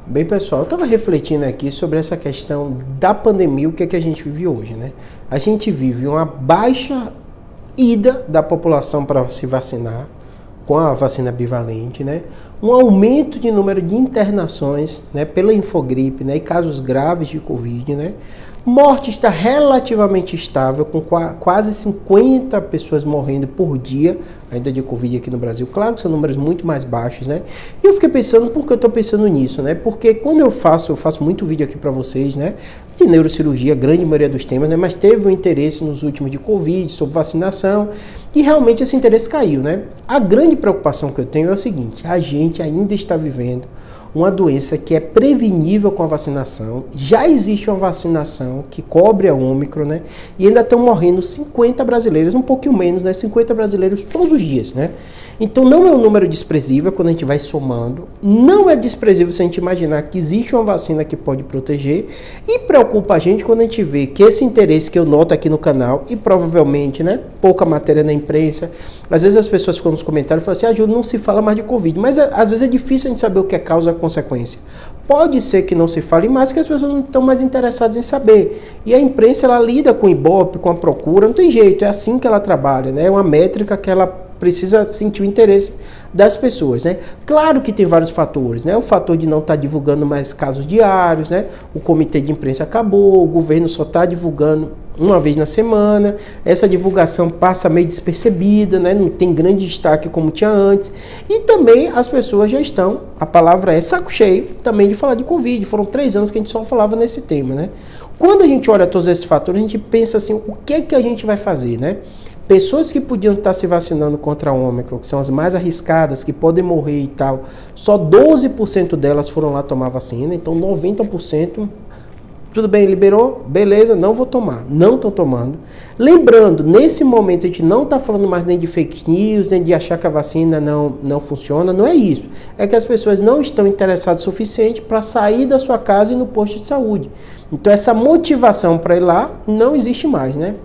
Bem, pessoal, eu estava refletindo aqui sobre essa questão da pandemia, o que é que a gente vive hoje, né? A gente vive uma baixa ida da população para se vacinar com a vacina bivalente, né? Um aumento de número de internações, né, pela infogripe, né, e casos graves de Covid, né? Morte está relativamente estável, com quase 50 pessoas morrendo por dia, ainda de Covid aqui no Brasil. Claro que são números muito mais baixos, né? E eu fiquei pensando, por que eu estou pensando nisso, né? Porque quando eu faço muito vídeo aqui para vocês, né? De neurocirurgia, a grande maioria dos temas, né? Mas teve um interesse nos últimos de Covid, sobre vacinação, e realmente esse interesse caiu, né? A grande preocupação que eu tenho é o seguinte: a gente ainda está vivendo uma doença que é prevenível com a vacinação. Já existe uma vacinação que cobre a Ômicron, né? E ainda estão morrendo 50 brasileiros, um pouquinho menos, né? 50 brasileiros todos os dias, né? Então não é um número desprezível quando a gente vai somando. Não é desprezível se a gente imaginar que existe uma vacina que pode proteger. E preocupa a gente quando a gente vê que esse interesse que eu noto aqui no canal, e provavelmente, né, pouca matéria na imprensa, às vezes as pessoas ficam nos comentários e falam assim: Júlio, não se fala mais de Covid. Mas às vezes é difícil a gente saber o que é causa e consequência. Pode ser que não se fale mais porque as pessoas não estão mais interessadas em saber. E a imprensa, ela lida com o Ibope, com a procura, não tem jeito, é assim que ela trabalha, né? É uma métrica que ela precisa sentir o interesse das pessoas, né? Claro que tem vários fatores, né? O fator de não estar divulgando mais casos diários, né? O comitê de imprensa acabou, o governo só está divulgando uma vez na semana, essa divulgação passa meio despercebida, né? Não tem grande destaque como tinha antes, e também as pessoas já estão, a palavra é saco cheio, também de falar de Covid. Foram 3 anos que a gente só falava nesse tema, né? Quando a gente olha todos esses fatores, a gente pensa assim: o que é que a gente vai fazer, né? Pessoas que podiam estar se vacinando contra a Ômicron, que são as mais arriscadas, que podem morrer e tal, só 12% delas foram lá tomar vacina, então 90%, tudo bem, liberou, beleza, não vou tomar, não estão tomando. Lembrando, nesse momento a gente não está falando mais nem de fake news, nem de achar que a vacina não funciona, não é isso. É que as pessoas não estão interessadas o suficiente para sair da sua casa e ir no posto de saúde. Então essa motivação para ir lá não existe mais, né?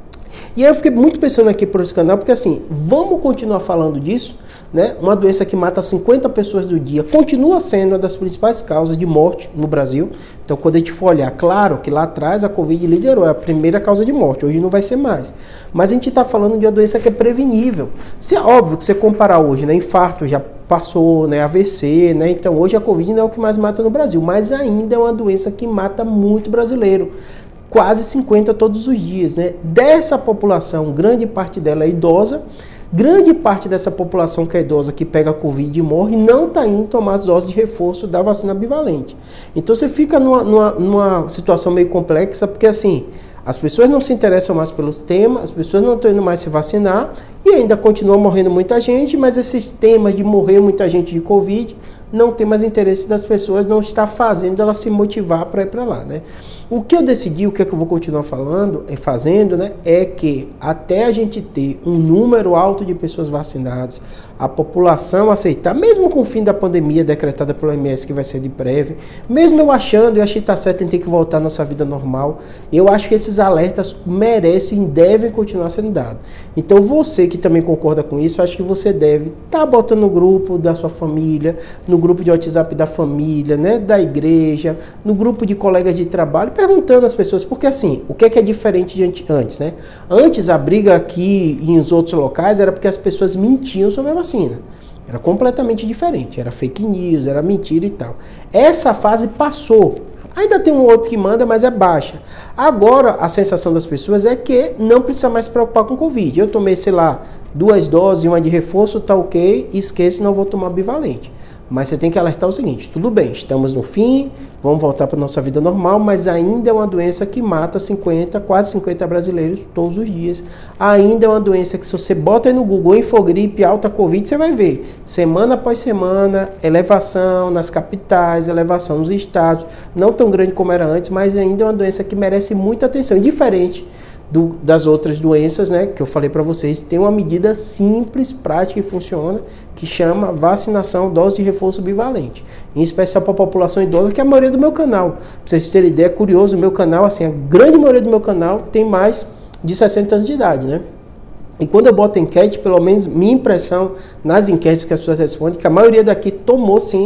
E aí eu fiquei muito pensando aqui por esse canal, porque assim, vamos continuar falando disso, né? Uma doença que mata 50 pessoas do dia, continua sendo uma das principais causas de morte no Brasil. Então quando a gente for olhar, claro que lá atrás a Covid liderou, é a primeira causa de morte, hoje não vai ser mais. Mas a gente está falando de uma doença que é prevenível. Se é óbvio que você comparar hoje, né? Infarto já passou, né? AVC, né? Então hoje a Covid não é o que mais mata no Brasil, mas ainda é uma doença que mata muito brasileiro. Quase 50 todos os dias, né? Dessa população, grande parte dela é idosa, grande parte dessa população que é idosa, que pega Covid e morre, não está indo tomar as doses de reforço da vacina bivalente. Então você fica numa situação meio complexa, porque assim, as pessoas não se interessam mais pelo tema, as pessoas não estão indo mais se vacinar e ainda continua morrendo muita gente, mas esses temas de morrer muita gente de Covid não tem mais interesse das pessoas, não está fazendo ela se motivar para ir para lá, né? O que eu decidi, o que é que eu vou continuar fazendo, né, é que até a gente ter um número alto de pessoas vacinadas, a população aceitar, mesmo com o fim da pandemia decretada pela OMS, que vai ser de breve, mesmo eu achando, eu acho que está certo, a gente tem que voltar à nossa vida normal, eu acho que esses alertas merecem e devem continuar sendo dados. Então você que também concorda com isso, acho que você deve estar botando no grupo da sua família, no grupo de WhatsApp da família, né, da igreja, no grupo de colegas de trabalho, perguntando às pessoas, porque assim, o que é diferente de antes, né? Antes a briga aqui e nos outros locais era porque as pessoas mentiam sobre a vacina. Era completamente diferente, era fake news, era mentira e tal. Essa fase passou. Ainda tem um outro que manda, mas é baixa. Agora, a sensação das pessoas é que não precisa mais se preocupar com Covid. Eu tomei, sei lá, 2 doses, uma de reforço, tá ok, esqueço, não vou tomar bivalente. Mas você tem que alertar o seguinte: tudo bem, estamos no fim, vamos voltar para a nossa vida normal, mas ainda é uma doença que mata quase 50 brasileiros todos os dias. Ainda é uma doença que, se você bota aí no Google infogripe, alta Covid, você vai ver, semana após semana, elevação nas capitais, elevação nos estados, não tão grande como era antes, mas ainda é uma doença que merece muita atenção, diferente das outras doenças, né, que eu falei para vocês. Tem uma medida simples, prática e funciona, que chama vacinação, dose de reforço bivalente, em especial para a população idosa, que é a maioria do meu canal. Para vocês terem ideia, é curioso, o meu canal, assim, a grande maioria do meu canal tem mais de 60 anos de idade, né? E quando eu boto enquete, pelo menos minha impressão nas enquetes que as pessoas respondem, que a maioria daqui tomou sim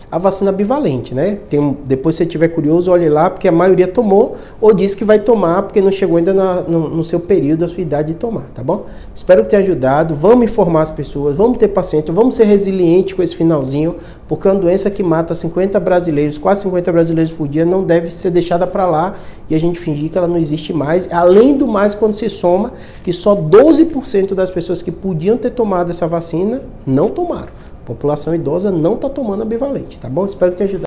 a vacina bivalente, né? Depois, se você estiver curioso, olhe lá, porque a maioria tomou ou disse que vai tomar porque não chegou ainda no seu período, da sua idade de tomar, tá bom? Espero que tenha ajudado. Vamos informar as pessoas, vamos ter paciência, vamos ser resilientes com esse finalzinho, porque é uma doença que mata 50 brasileiros, quase 50 brasileiros por dia, não deve ser deixada para lá e a gente fingir que ela não existe mais. Além do mais, quando se soma que só 12% das pessoas que podiam ter tomado essa vacina não tomaram. A população idosa não está tomando a bivalente, tá bom? Espero que tenha ajudado.